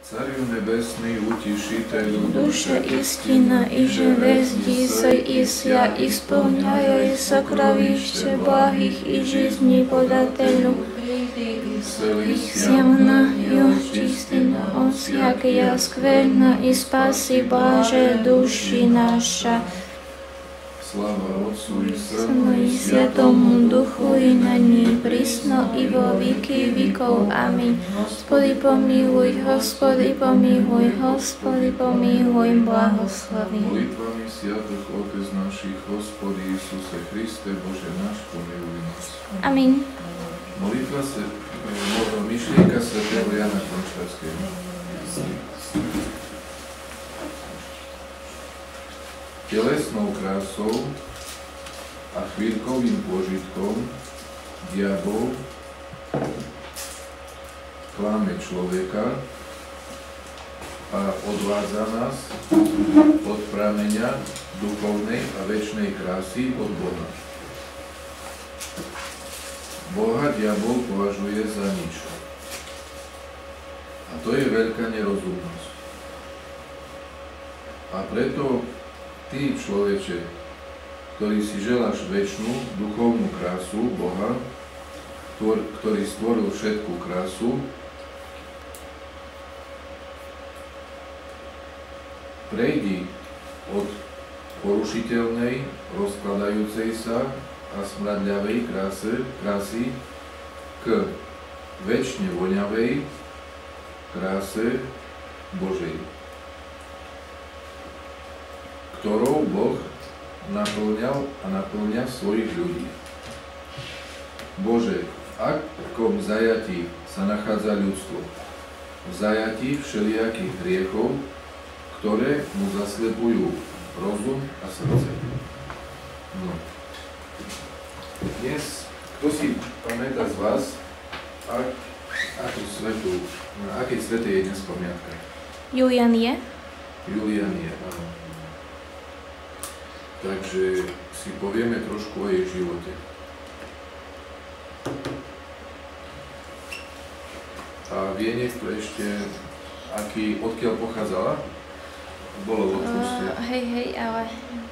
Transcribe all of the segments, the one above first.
Царю небесный, утешителю Душа истина, и же вездися ися, исполняя сокровище благих и жизни подателю. Всемною чистина от всякая скверна, и спаси, Боже, души наша. Слава Отцу и Сыну и Святому Духу, и ныне присно, и во веки веков. Аминь. Господи помилуй, Господи помилуй, Господи помилуй, благослови. Молитвами святых Отец наших, Господи Иисусе Христе, Боже наш, помилуй нас. Аминь. Молитва myšlienka svätého Jana Konštarského. Telesnou krásou a chvíľkovým pôžitkom diabol klame človeka a odvádza nás od prameňa duchovnej a večnej krásy od Boha. Boha diabol považuje za nič. A to je veľká nerozumnosť. A preto ty, človeče, ktorý si želáš večnú duchovnú krásu Boha, ktorý stvoril všetku krásu, prejdi od porušiteľnej, rozkladajúcej sa a smradľavej krásy k večne voňavej kráse Božej, ktorou Boh naplňal a naplňa svojich ľudí. Bože, v akom zajatí sa nachádza ľudstvo? V zajatí všelijakých hriechov, ktoré mu zaslepujú rozum a srdce. No. Dnes, kto si pamätá z vás, na akej svete je dnes pamiatka? Julian je? Julian je, áno. Takže si povieme trošku o jej živote. A vie niekto ešte, odkiaľ pochádzala? Bolo v odpuste. Hej, ale...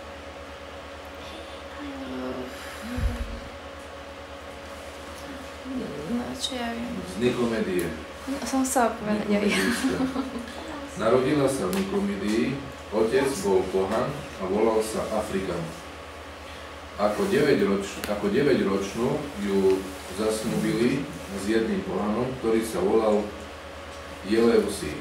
No, čo ja viem. Z Nikomedie. Som chcela povedať, ja viem. Narodila sa v Nikomedii, otec bol pohan a volal sa Afrikan. Ako 9-ročnú ju zasnúbili s jedným pohanom, ktorý sa volal Jeleusi.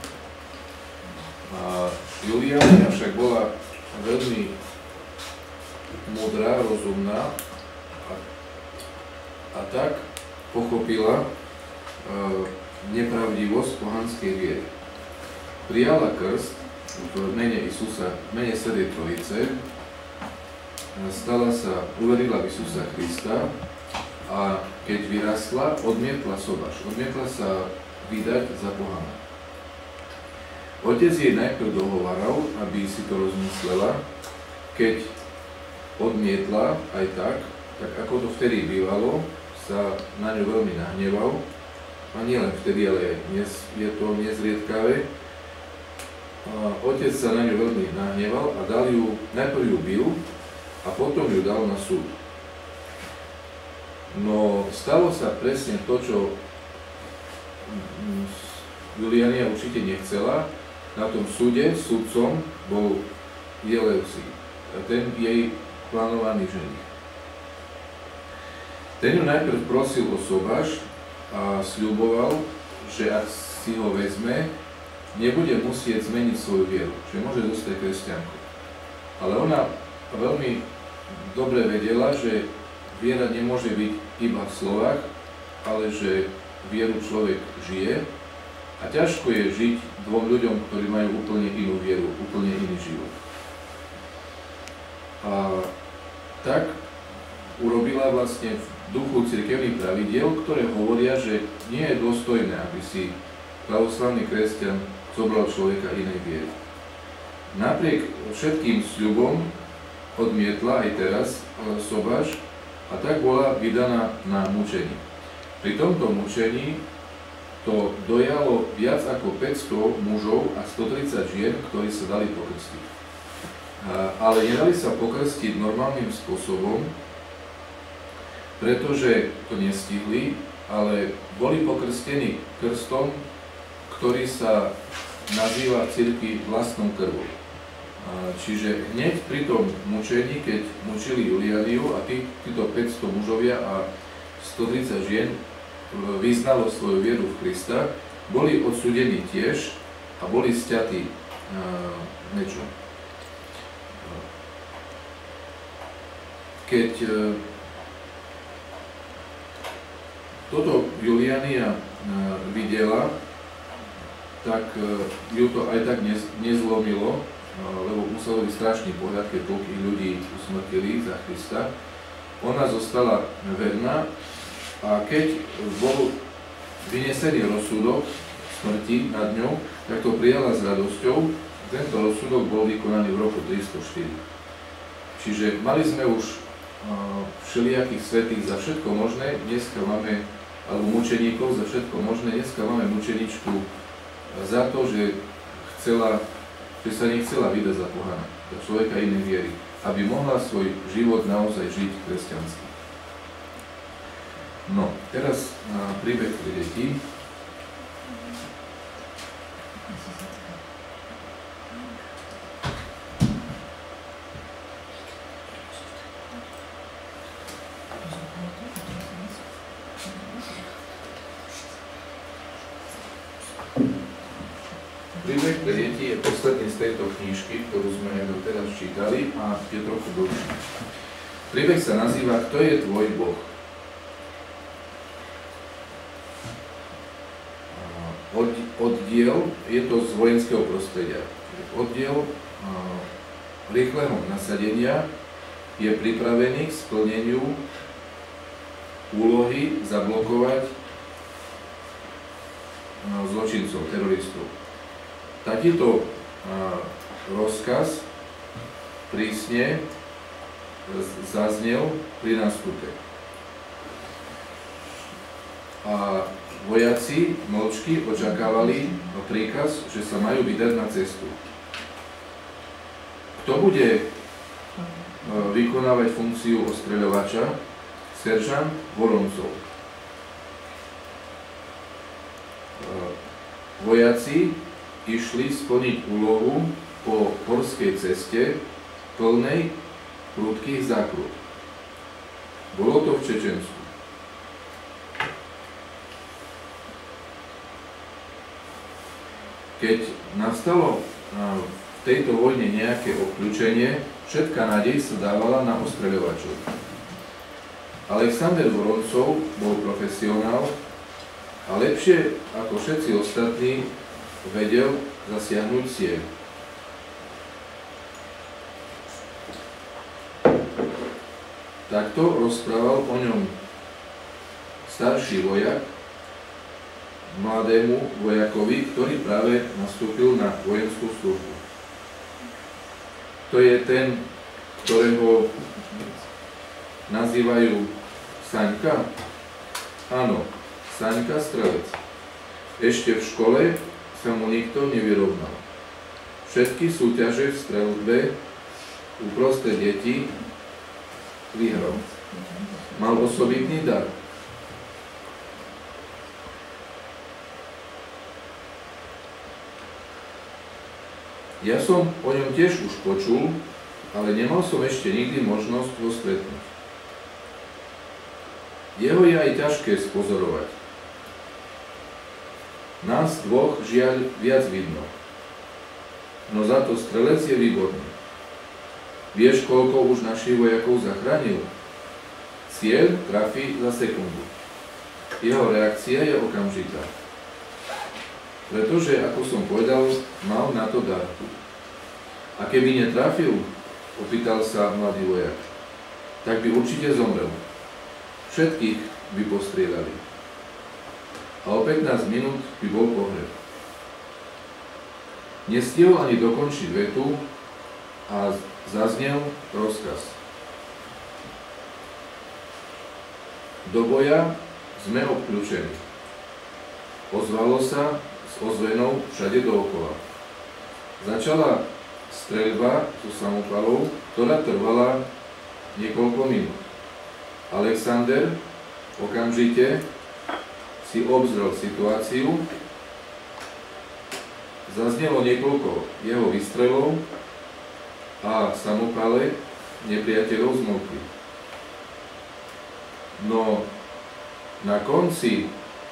A Juliania však bola veľmi múdra, rozumná a tak pochopila nepravdivosť pohanskej viery. Prijala krst v mene Isusa, v mene Svätej Trojice, uverila v Isusa Krista a keď vyrastla, odmietla sobaš, odmietla sa vydať za pohana. Otec jej najprv dohovaral, aby si to rozmyslela, keď odmietla aj tak ako to vtedy bývalo, sa na ňu veľmi nahneval, a nielen vtedy, ale aj dnes je to nezriedkavé. Otec sa na ňu veľmi nahneval a najprv ju bil a potom ju dal na súd. No stalo sa presne to, čo Juliania určite nechcela. Na tom súde sudcom bol Jeleusi, ten jej plánovaný ženich. Ten ju najprv prosil o sobaš a sľuboval, že ak si ho vezme, nebude musieť zmeniť svoju vieru, že môže zostať kresťankou. Ale ona veľmi dobre vedela, že viera nemôže byť iba v slovách, ale že vieru človek žije a ťažko je žiť dvom ľuďom, ktorí majú úplne inú vieru, úplne iný život. A tak urobila vlastne v duchu cirkevných pravidiel, ktoré hovoria, že nie je dôstojné, aby si pravoslavný kresťan zobral človeka inej viery. Napriek všetkým sľubom odmietla aj teraz sobaš a tak bola vydaná na mučenie. Pri tomto mučení to dojalo viac ako 500 mužov a 130 žien, ktorí sa dali pokrstiť. Ale nedali sa pokrstiť normálnym spôsobom, pretože to nestihli, ale boli pokrstení krstom, ktorý sa nazýva v cirkvi vlastnou krvou. Čiže hneď pri tom mučení, keď mučili Julianiu a títo 500 mužovia a 130 žien vyznalo svoju vieru v Krista, boli odsúdení tiež a boli sťatí mečom. Keď toto Juliania videla, tak ju to aj tak nezlomilo, lebo muselo byť strašný pohľad, keď toľkých ľudí usmrtili za Krista. Ona zostala verná a keď bol vynesený rozsudok smrti nad ňou, tak to prijala s radosťou. Tento rozsudok bol vykonaný v roku 304. Čiže mali sme už všelijakých svätých za všetko možné, dneska máme, alebo mučeníkov za všetko možné, dneska máme mučeničku za to, že sa nechcela vydať za pohana, za človeka inej viery, aby mohla svoj život naozaj žiť kresťansky. No, teraz príbeh pre deti. Príbeh pre deti je posledný z tejto knižky, ktorú sme doteraz čítali a je trochu dlhší. Príbeh sa nazýva Kto je tvoj Boh? Oddiel, je to z vojenského prostredia. Oddiel rýchleho nasadenia je pripravený k splneniu úlohy zablokovať zločincov, teroristov. Takýto rozkaz prísne zaznel pri nástupe. A vojaci mlčky očakávali príkaz, že sa majú vydať na cestu. Kto bude vykonávať funkciu ostreľovača? Seržant Voroncov. Vojaci išli splniť úlohu po horskej ceste plnej prudkých zákrut. Bolo to v Čečensku. Keď nastalo v tejto vojne nejaké obklúčenie, všetká nádej sa dávala na ostreľovačov. Alexander Voroncov bol profesionál a lepšie ako všetci ostatní vedel zasiahnuť cieľ. Takto rozprával o ňom starší vojak mladému vojakovi, ktorý práve nastúpil na vojenskú službu. To je ten, ktorého nazývajú Saňka? Áno, Saňka strelec. Ešte v škole sa mu nikto nevyrovnal. Všetky súťaže v streľbe uprostred detí vyhral. Mal osobitný dar. Ja som o ňom tiež už počul, ale nemal som ešte nikdy možnosť ho stretnúť. Jeho je aj ťažké spozorovať. Nás dvoch žiaľ viac vidno. No za to strelec je výborný. Vieš, koľko už našich vojakov zachránil? Cieľ trafí za sekundu. Jeho reakcia je okamžitá. Pretože, ako som povedal, mal na to dar. A keby netrafil, opýtal sa mladý vojak, tak by určite zomrel. Všetkých by postriedali. A o 15 minút by bol pohreb. Nestihol ani dokončiť vetu a zaznel rozkaz. Do boja sme obklúčení. ozvalo sa s ozvenou všade dookola. Začala streľba so samopalov, ktorá trvala niekoľko minút. Alexander okamžite si obzrel situáciu, zaznelo niekoľko jeho výstrelov a samopale nepriateľov zmlkli. No na konci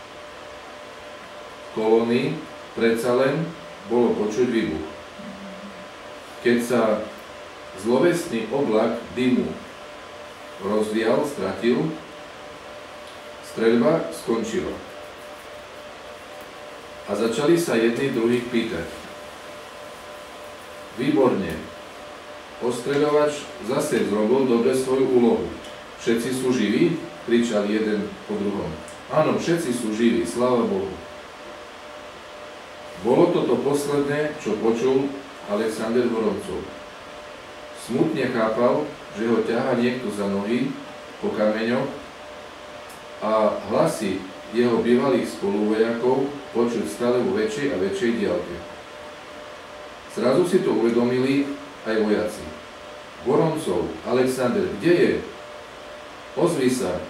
kolóny predsa len bolo počuť výbuch. Keď sa zlovesný oblak dymu rozvial, stratil, streľba skončila. A začali sa jedni druhých pýtať. Výborne, ostreľovač zase zrobil dobre svoju úlohu. Všetci sú živí? Kričali jeden po druhom. Áno, všetci sú živí, sláva Bohu. Bolo toto posledné, čo počul Alexander Voroncov. Smutne chápal, že ho ťahá niekto za nohy po kameňoch a hlasy jeho bývalých spoluvojakov počuť stále vo väčšej a väčšej diaľke. Zrazu si to uvedomili aj vojaci. Voroncov, Alexander, kde je? Ozvi sa.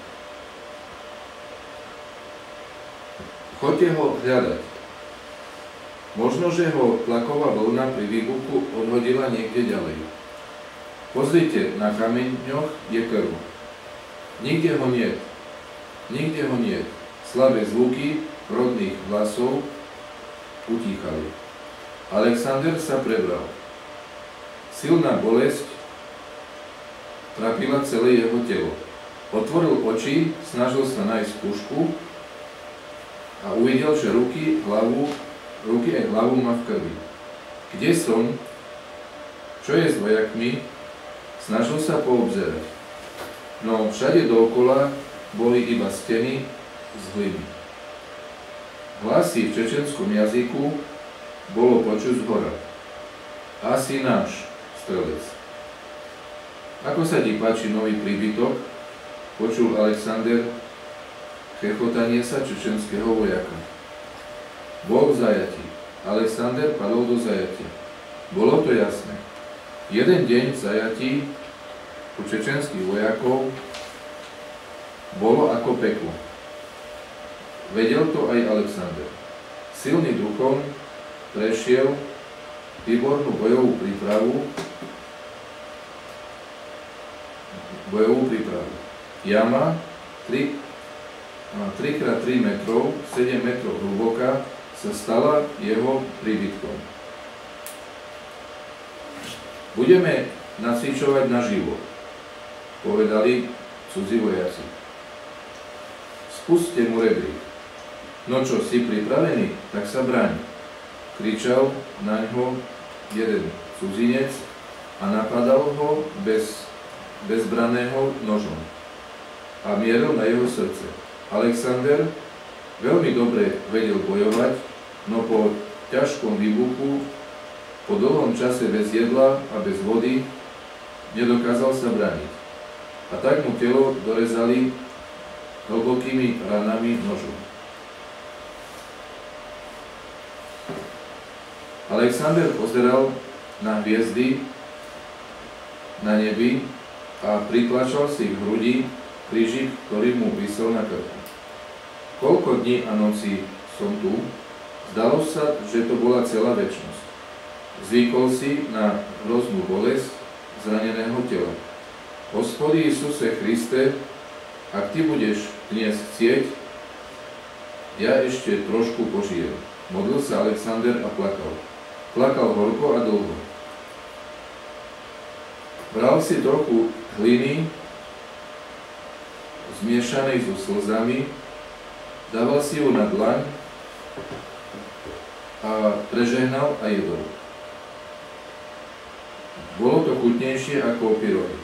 Choďte ho hľadať. Možno, že ho tlaková vlna pri výbuchu odhodila niekde ďalej. Pozrite, na kameňoch je krv. Nikde ho niet. Nikde ho niet. Slabé zvuky rodných hlasov utíchali. Alexander sa prebral. Silná bolesť trápila celé jeho telo. Otvoril oči, snažil sa nájsť pušku a uvidel, že ruky aj hlavu má v krvi. Kde som? Čo je s vojakmi? Snažil sa poobzerať. No všade dookola boli iba steny z hliny. Hlasy v čečenskom jazyku bolo počuť zhora. Asi náš strelec. Ako sa ti páči nový príbytok? Počul Alexander chechotanie sa čečenského vojaka. Bol v zajatí. Alexander padol do zajatia. Bolo to jasné. Jeden deň v zajatí u čečenských vojakov bolo ako peklo. Vedel to aj Alexander. Silný duchom prešiel výbornú bojovú prípravu. Jama 3x3 metrov, 7 metrov hlboká, sa stala jeho príbytkom. Budeme nacvičovať naživo, povedali cudzí vojaci. Spuste mu rebrík. No čo, si pripravený? Tak sa bráň. Kričal na ňo jeden cudzinec a napadal ho bezbraného nožom a mieril na jeho srdce. Alexander veľmi dobre vedel bojovať, no po ťažkom výbuchu, po dlhom čase bez jedla a bez vody, nedokázal sa brániť. A tak mu telo dorezali hlbokými ranami nožom. Alexander pozeral na hviezdy na nebi a pritlačal si k hrudi krížik, ktorý mu visel na krku. Koľko dní a nocí som tu? Zdalo sa, že to bola celá večnosť. Zvykol si na hroznú bolesť zraneného tela. Hospody Isuse Kriste, ak ty budeš dnes chcieť, ja ešte trošku požijem. Modlil sa Alexander a plakal. Plakal horko a dlho. Bral si trochu hliny, zmiešanej so slzami, dával si ju na dlaň a prežehnal a jedol. Bolo to chutnejšie ako pyrohy.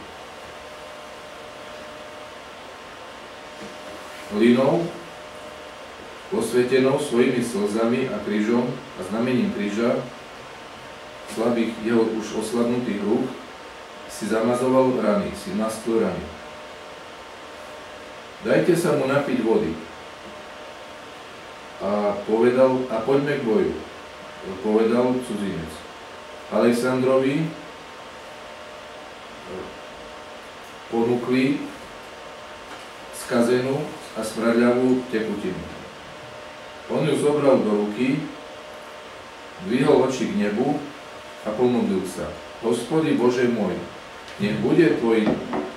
Hlinou, posvetenou svojimi slzami a krížom a znamením kríža, slabých jeho už oslabnutých rúk, si zamazoval rany, si mastil rany. Dajte sa mu napiť vody. a povedal, a poďme k boju, povedal cudzinec. Alexandrovi ponúkli skazenú a smradľavú tekutinu. On ju zobral do ruky, dvihol oči k nebu a pomodlil sa. Hospody Bože môj, nech bude tvoj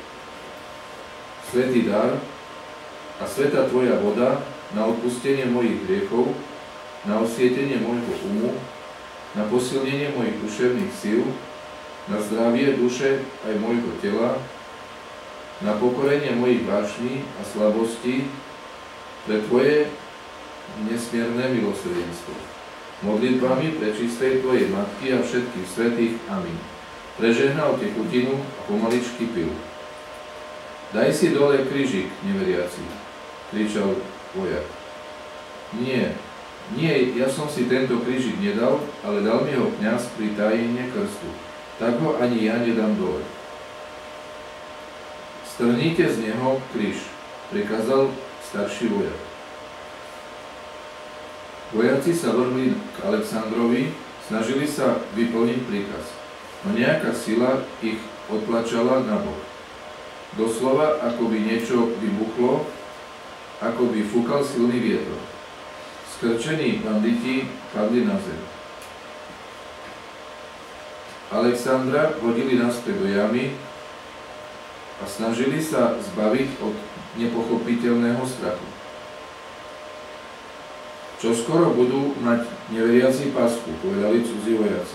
svätý dar a svätá tvoja voda na odpustenie mojich hriechov, na osvietenie môjho umu, na posilnenie mojich duševných síl, na zdravie duše aj môjho tela, na pokorenie mojich vášní a slabostí pre tvoje nesmierne milosrdenstvo. Modlitbami prečistej tvojej matky a všetkých svätých. Amen. Prežehnal tekutinu a pomaličky pil. Daj si dole krížik, neveriaci, kričal vojak. Nie, ja som si tento krížik nedal, ale dal mi ho kňaz pri tajine krstu. Tak ho ani ja nedám dole. Strhnite z neho kríž, prikázal starší vojak. Vojaci sa vrhli k Alexandrovi, snažili sa vyplniť príkaz, no nejaká sila ich odtlačala nabok. Doslova, ako by niečo vybuchlo, ako by fúkal silný vietor. Skrčení banditi padli na zem. Alexandra hodili naspäť do jamy a snažili sa zbaviť od nepochopiteľného strachu. Čo skoro budú mať neveriaci pasku, povedali cudzí vojaci.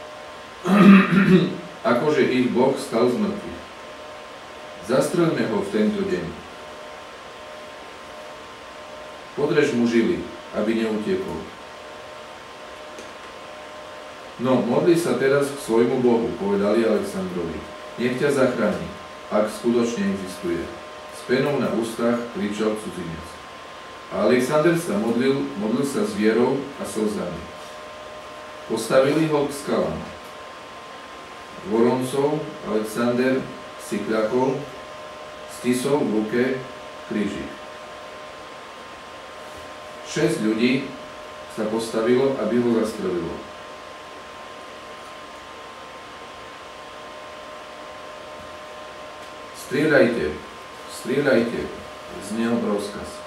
Akože ich Boh stal z mŕtvych. Zastrelme ho v tento deň. Podrež mu žily, aby neutiekol. No, modli sa teraz k svojmu Bohu, povedali Alexandrovi. Nech ťa zachráni, ak skutočne existuje. S penou na ústach kričal cudzinec. A Alexander sa modlil sa s vierou a slzami. Postavili ho k skalám. Voroncov Alexander si kľakol, stisol v ruke krížik. 6 ľudí sa postavilo, aby ho zastrelilo. Strieľajte, znel rozkaz.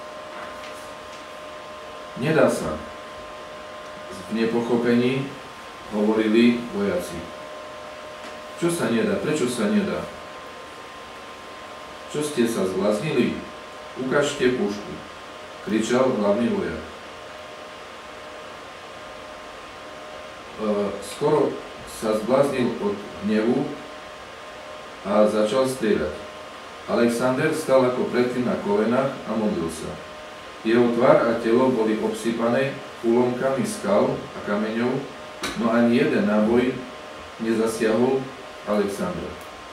Nedá sa. V nepochopení hovorili vojaci. Čo sa nedá? Prečo sa nedá? Čo ste sa zbláznili? Ukážte pušku, kričal hlavný vojak. Skoro sa zbláznil od hnevu a začal strieľať. Alexander stal ako predtým na kolenách a modlil sa. Jeho tvár a telo boli obsypané úlomkami skal a kameňov, no ani jeden náboj nezasiahol Alexandra.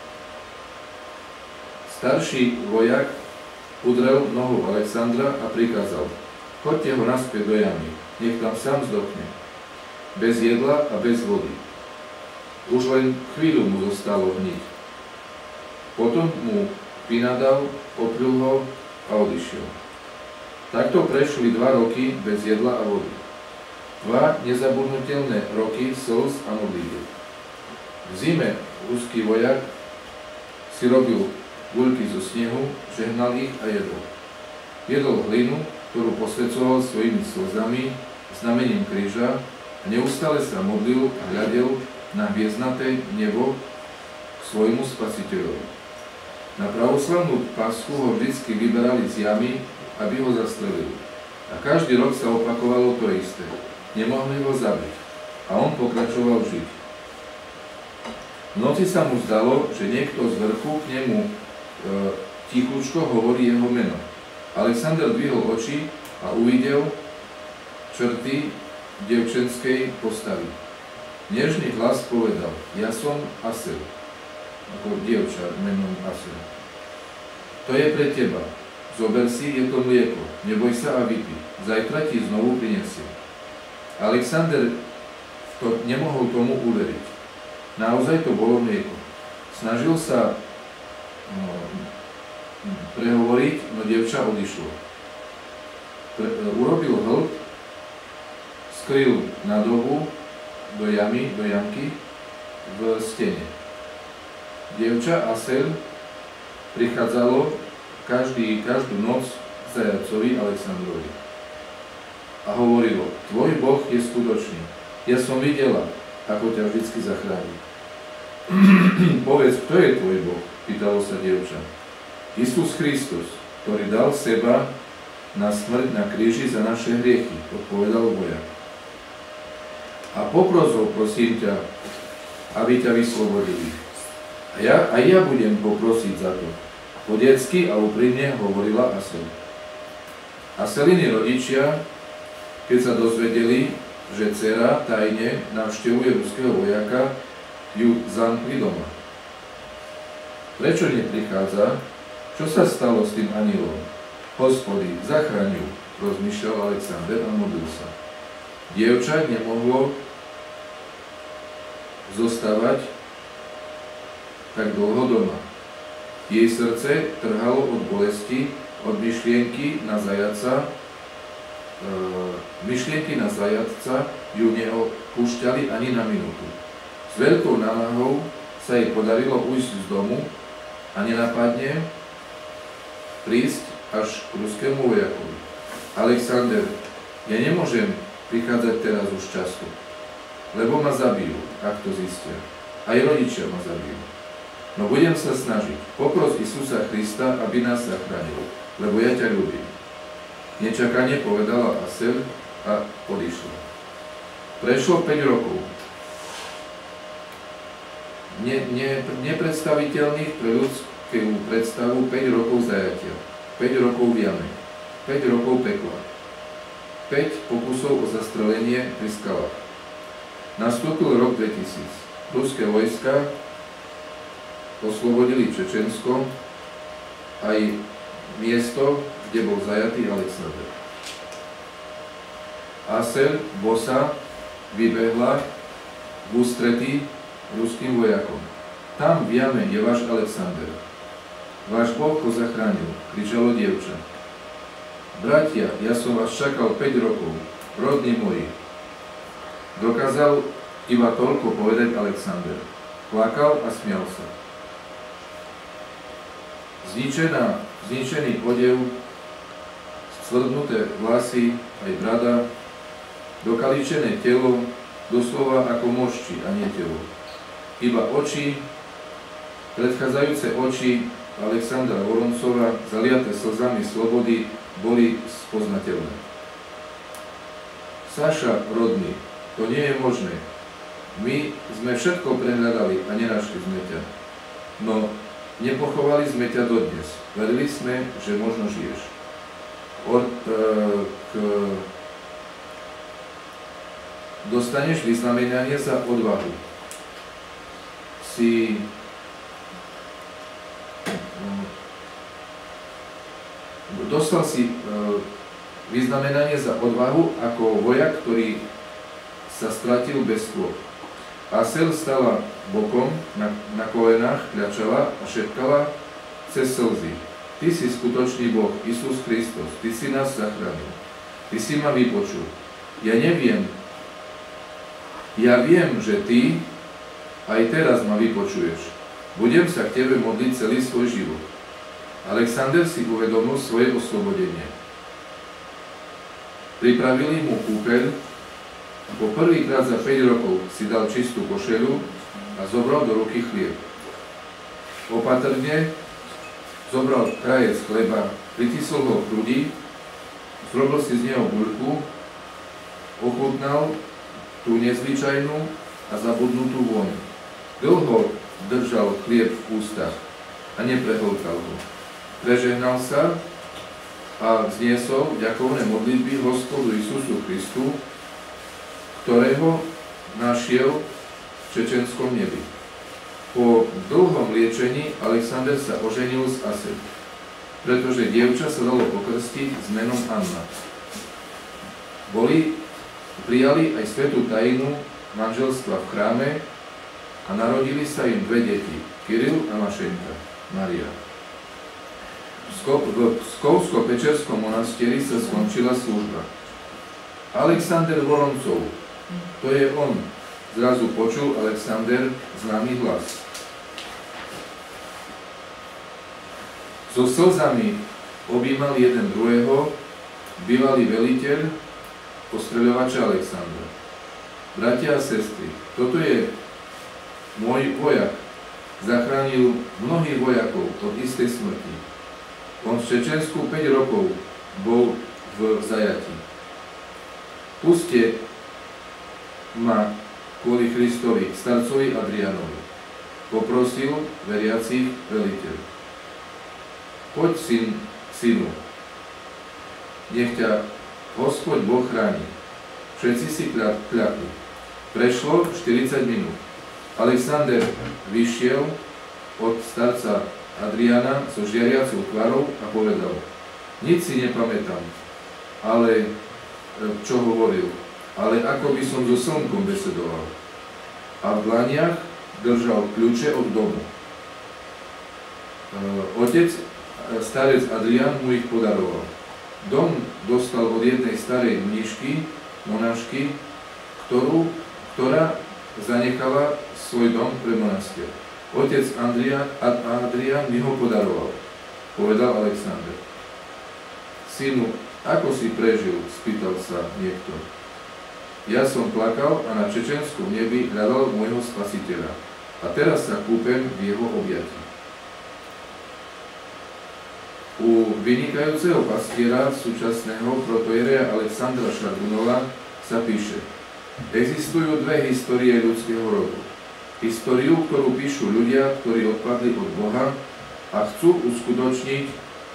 Starší vojak udrel nohu Alexandra a prikázal: Choďte ho naspäť do jamy, nech tam sám zdochne, bez jedla a bez vody. Už len chvíľu mu zostalo hniť. Potom mu vynadal, opľul ho a odišiel. Takto prešli 2 roky bez jedla a vody. 2 nezabudnutelné roky slz a modlitieb. V zime ruský vojak si robil guľky zo snehu, žehnal ich a jedol. Jedol hlinu, ktorú posväcoval svojimi slzami, znamením kríža, a neustále sa modlil a hľadel na hviezdnaté nebo k svojmu spasiteľovi. Na pravoslavnú Paschu ho vždycky vyberali z jamy, aby ho zastrelili. A každý rok sa opakovalo to isté. Nemohli ho zabiť. A on pokračoval žiť. V noci sa mu zdalo, že niekto z vrchu k nemu tichúčko hovorí jeho meno. Alexander dvihol oči a uvidel črty dievčenskej postavy. Nežný hlas povedal: Ja som Asel. Ako dievča menom Asel. To je pre teba. Zober si, je to mlieko, neboj sa a vypí. Zajtra ti znovu prinesiem. Alexander nemohol tomu uveriť. Naozaj to bolo mlieko. Snažil sa prehovoriť, no dievča odišlo. Urobil hĺb skryl na dobu do jamky v stene. Dievča Asel prichádzalo každú noc zajacovi Alexandrovi a hovorilo: tvoj Boh je skutočný. Ja som videla, ako ťa vždycky zachráni. Povedz, kto je tvoj Boh? Pýtalo sa dievča. Isus Kristus, ktorý dal seba na smrť na kríži za naše hriechy, odpovedal vojak. A poprosil, prosím ťa, aby ťa vyslobodili. A ja budem poprosiť za to. Po detsky a úprimne hovorila Asel. Aseliny rodičia, keď sa dozvedeli, že dcera tajne navštevuje ruského vojaka, ju zamkli doma. Prečo neprichádza? Čo sa stalo s tým anilom? Hospody, zachraň ju, rozmýšľal Alexander a modlil sa. Dievča nemohlo zostávať tak dlho doma. Jej srdce trhalo od bolesti, od myšlienky na zajatca ju neopúšťali ani na minútu. S veľkou námahou sa jej podarilo ujsť z domu a nenápadne prísť až k ruskému vojakovi. Alexander, ja nemôžem prichádzať teraz už často, lebo ma zabijú, ak to zistia. Aj rodičia ma zabijú. No budem sa snažiť. Popros Isusa Krista, aby nás zachránil, lebo ja ťa ľúbim. Nečakane povedala Asel a odišla. Prešlo 5 rokov. Nepredstaviteľných pre ľudskú predstavu 5 rokov zajatia, 5 rokov v jame, 5 rokov pekla, 5 pokusov o zastrelenie pri skalách. Nastúpil rok 2000. Ruské vojska oslobodili Čečensko, aj miesto, kde bol zajatý Alexander. Asel bosa vybehla v ústretí ruským vojakom. Tam v jame je váš Alexander. Váš Boh ho zachránil, kričalo dievča. Bratia, ja som vás čakal 5 rokov, rodní moji. Dokázal iba toľko povedať Alexander. Plakal a smial sa. Zničený odev, stvrdnuté vlasy, aj brada, dokaličené telo, doslova ako mošči a nie telo. Iba oči, predchádzajúce oči Alexandra Voroncova, zaliaté slzami slobody, boli spoznateľné. Saša, rodný, to nie je možné. My sme všetko prehľadali a nenašli sme ťa. No, nepochovali sme ťa dodnes. Verili sme, že možno žiješ. Dostaneš vyznamenanie za odvahu. Dostal si vyznamenanie za odvahu ako vojak, ktorý sa stratil bez stôp. Asel stala bokom, na kolenách, kľačala a šepkala cez slzy. Ty si skutočný Boh, Isus Kristus, Ty si nás zachránil. Ty si ma vypočul. Ja viem, že Ty aj teraz ma vypočuješ. Budem sa k Tebe modliť celý svoj život. Alexander si uvedomil svoje oslobodenie. Pripravili mu kúpeľ. Po prvýkrát za 5 rokov si dal čistú košeľu a zobral do ruky chlieb. Opatrne zobral krajec chleba, pritisol ho k hrudi, zrobil si z neho guľku, ochutnal tú nezvyčajnú a zabudnutú vôňu. Dlho držal chlieb v ústach a neprehltal ho. Prežehnal sa a vzniesol ďakovné modlitby Hospodu Isusu Kristu, ktorého našiel v čečenskom nebi. Po dlhom liečení Alexander sa oženil s Asel, pretože dievča sa dalo pokrstiť s menom Anna. Prijali aj svätú tajinu manželstva v chráme a narodili sa im 2 deti, Kiril a Mašenka, Maria. V Pskovsko-Pečerskom monastieri sa skončila služba. Alexander Voroncov, to je on. Zrazu počul Alexander známy hlas. So slzami objímal jeden druhého bývalý veliteľ ostreľovača Alexandra. Bratia a sestry, toto je môj vojak. Zachránil mnohých vojakov od istej smrti. On v Čečensku 5 rokov bol v zajatí. Puste ma kvôli Kristovi, starcovi Adrianovi. Poprosil veriacich veliteľ. Poď, synu, nech ťa Hospod Boh chráni. Všetci si kľakli. Prešlo 40 minút. Alexander vyšiel od starca Adriana so žiariacou tvárou a povedal: Nič si nepamätám, ale čo hovoril, ale ako by som so slnkom besedoval. A v dlaniach držal kľúče od domu. Otec, starec Adrian, mu ich podaroval. Dom dostal od jednej starej mníšky, monašky, ktorá zanechala svoj dom pre monastier. Otec Adrian mi ho podaroval, povedal Alexander. Synu, ako si prežil? Spýtal sa niekto. Ja som plakal a na čečenskom nebi hľadal môjho spasiteľa. A teraz sa kúpem v jeho objatí. U vynikajúceho pastiera súčasného protoiereja Alexandra Šargunova sa píše: Existujú dve histórie ľudského rodu. Históriu, ktorú píšu ľudia, ktorí odpadli od Boha a chcú uskutočniť,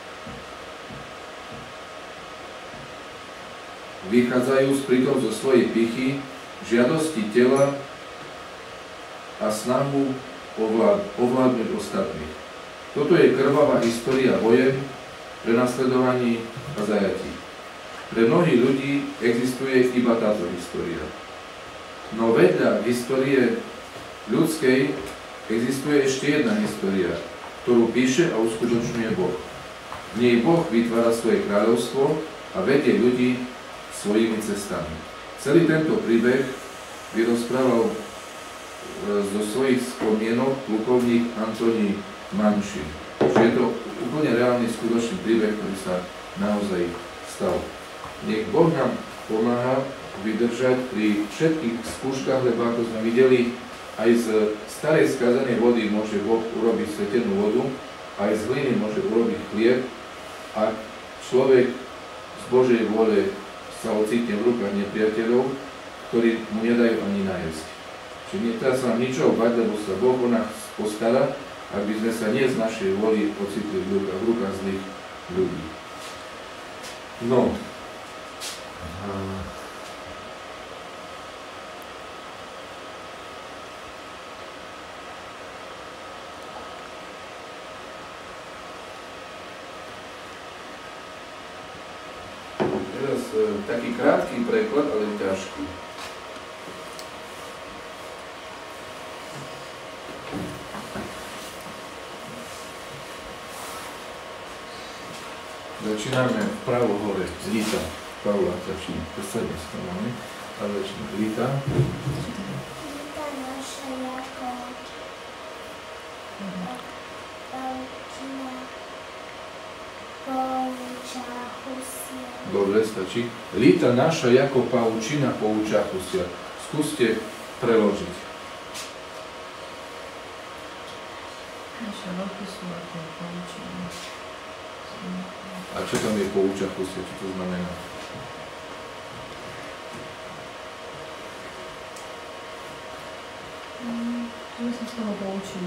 vychádzajú pritom zo svojej pichy, žiadosti tela a snahu ovládnuť ostatných. Toto je krvavá história vojen, prenasledovaní a zajatí. Pre mnohých ľudí existuje iba táto história. No vedľa histórie ľudskej existuje ešte jedna história, ktorú píše a uskutočňuje Boh. V nej Boh vytvára svoje kráľovstvo a vedie ľudí svojimi cestami. Celý tento príbeh vyrozprával zo svojich spomienok plukovník Antonín Manšin. Čiže je to úplne reálny, skutočný príbeh, ktorý sa naozaj stal. Nech Boh nám pomáha vydržať pri všetkých skúškach, lebo ako sme videli, aj z starej skazanej vody môže Boh urobiť svetenú vodu, aj z hliny môže urobiť chlieb, a človek z Božej vôle sa ocitne v rukách nepriateľov, ktorí mu nedajú ani najesť. Čiže netreba sa nám ničoho bať, lebo sa Boh o nás postará, aby sme sa nie z našej vôly ocitli v rukách zlých ľudí. No. Teraz taký krátky preklad, ale ťažký. Začíname vpravo hore, z Líta. Pavla začína, presadne sa to máme, a začína Líta. Líta naša jako pavučina pouča husia. Dobre, stačí. Líta naša ako pavučina pouča husia. Skúste preložiť. Naše roky sú ako pavučina. A čo tam je pouča husia? Čo to znamená? My sme z toho poučili.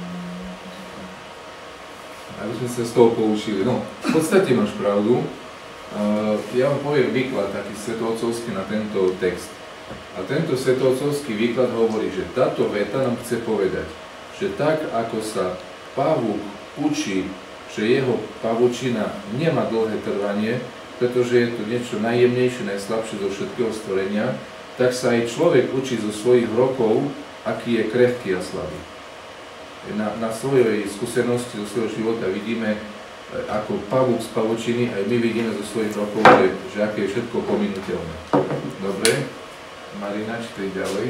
Aby sme sa z toho poučili. No, v podstate máš pravdu. Ja vám poviem výklad taký svetovcovský na tento text. A tento svetovcovský výklad hovorí, že táto veta nám chce povedať, že tak ako sa pavúk učí, že jeho pavučina nemá dlhé trvanie, pretože je to niečo najjemnejšie, najslabšie zo všetkého stvorenia, tak sa aj človek učí zo svojich rokov, aký je krehký a slabý. Na svojej skúsenosti, zo svojho života vidíme, ako pavúk z pavučiny, aj my vidíme zo svojich rokov, že aké je všetko pominuteľné. Dobre. Marina, čítaj ďalej.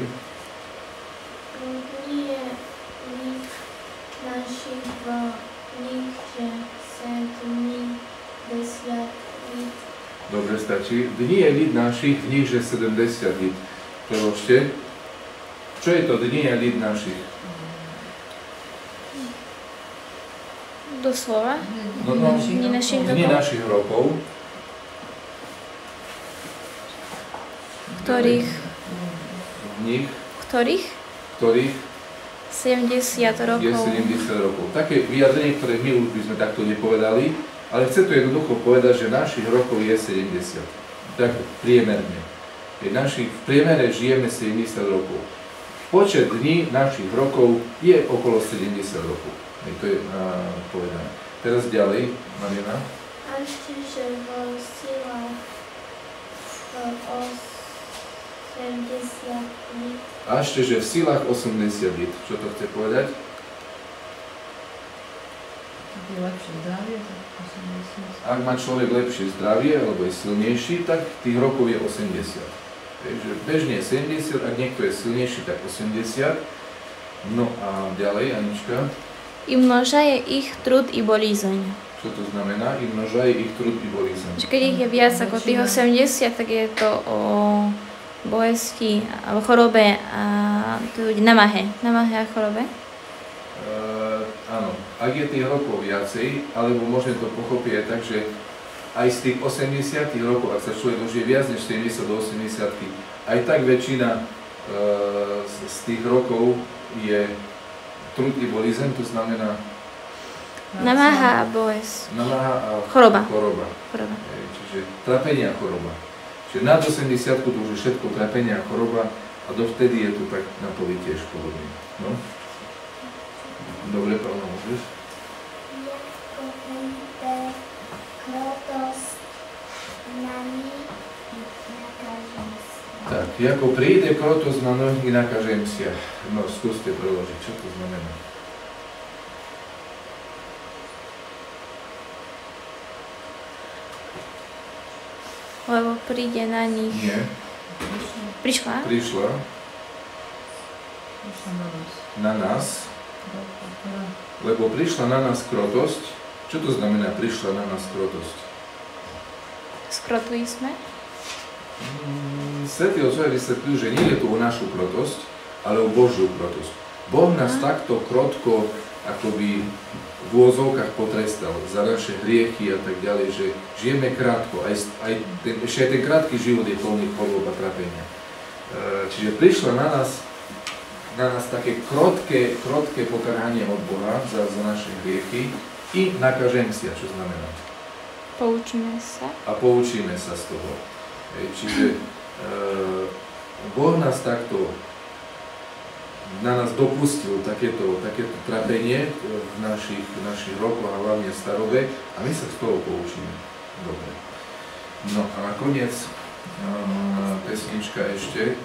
Nie lid našich v nich, že 70 lid. Dobre, stačí. Dni je lid našich, v nich, že 70 lid. Preložte. Čo je to dni je lid našich? Doslova? Dni našich Dni našich rokov. Ktorých? V nich, Ktorých? ktorých 70 rokov. je 70 rokov. Také vyjadrenie, ktoré my už by sme takto nepovedali, ale chce to jednoducho povedať, že našich rokov je 70. Tak priemerne. V priemere žijeme 70 rokov. Počet dní našich rokov je okolo 70 rokov. To je povedané. Teraz ďalej, Marina. A ešte, že v silách 80 lid. A ešte, že v silách 80 lít. Čo to chce povedať? Je lepšie zdravie, tak 80. Ak má človek lepšie zdravie, alebo je silnejší, tak tých rokov je 80. Takže bežne je 70, ak niekto je silnejší, tak 80. No a ďalej, Anička. I množaje ich trud i bolízeň. Čo to znamená? I množaje ich trud i bolízeň. Že keď ich je viac ako tých 80, tak je to o bolesti alebo chorobe a namahe a chorobe. Áno, ak je tých rokov viacej, alebo môžeme to pochopiť aj tak, že aj z tých 80 rokov, ak sa človek dožije viac než 70 do 80, aj tak väčšina z tých rokov je trud i bolízeň, to znamená Namáha a bolesť. namáha a Choroba. Čiže trápenie a choroba. Čiže nad 80 to už je všetko trápenie a choroba a dovtedy je to tak na poli tiež podobne. No? Dobre, Pavla, môžeš? Jako príde krotosť na nich, nakažem sa. Tak, ako príde krotosť na nohy, nakažem sia. No, skúste preložiť, čo to znamená. Lebo príde na nich. Nie, Prišla? prišla na nás, lebo prišla na nás krotosť. Čo to znamená prišla na nás krotosť? Skrotli sme? Svätí otcovia vysvetľujú, že nie je tu o našu krotosť, ale o Božiu krotosť. Boh nás takto krotko akoby v úvozovkách potrestal za naše hriechy a tak ďalej, že žijeme krátko, ešte aj ten krátky život je plný chorôb a trápenia. Čiže prišla na nás také krotké pokarhanie od Boha za naše hriechy i nakažem sia, čo znamená. Poučíme sa. A poučíme sa z toho. Čiže Boh nás takto na nás dopustil takéto trápenie v našich rokoch a hlavne starobe a my sa z toho poučíme. Dobre. No a nakoniec pesnička ešte.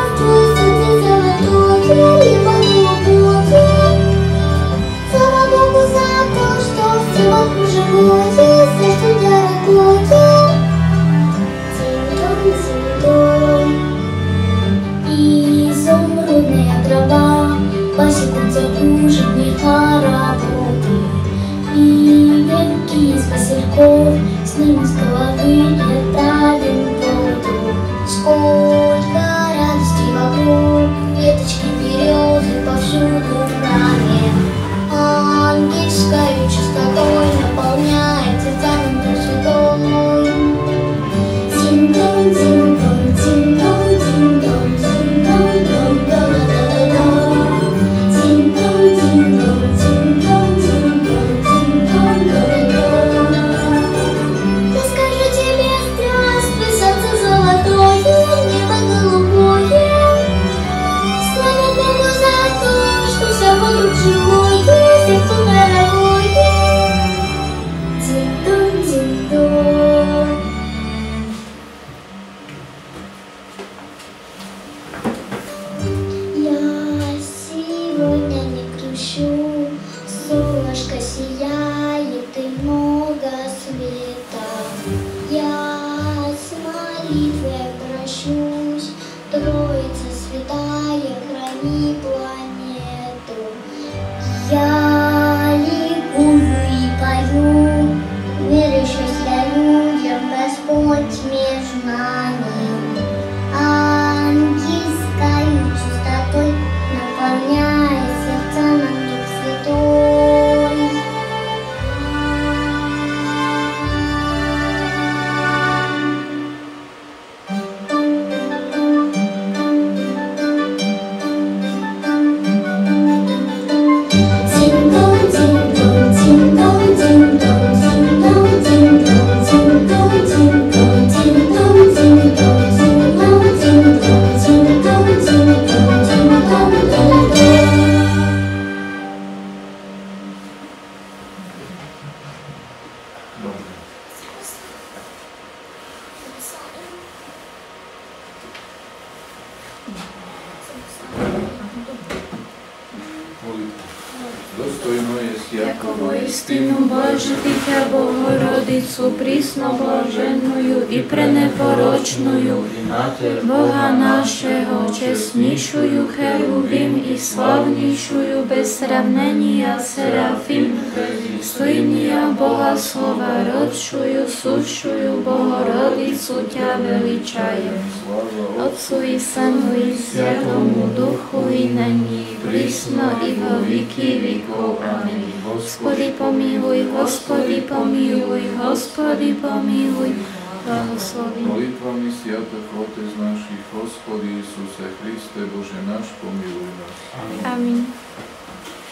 Слава Богу, voistinu Bože, Ty ťa Bohorodicu, prísnoblaženujú i preneporočnujú, Boha našeho, čestnejšujú cherubim i slavnejšujú bez sravnenia serafim, stojnia Boha slova rodšujú, sušujú Bohorodicu ťa veličajú. Otcu i Synu i Svätému Duchu, i nyní, prisno i vo veky vekov. Amen. Hospody pomiluj, Hospody pomiluj, Hospody pomiluj, blahoslovi. Molitvami sviatých Otec našich, Hospody Isuse Christe, Bože náš, pomiluj nás. Amen.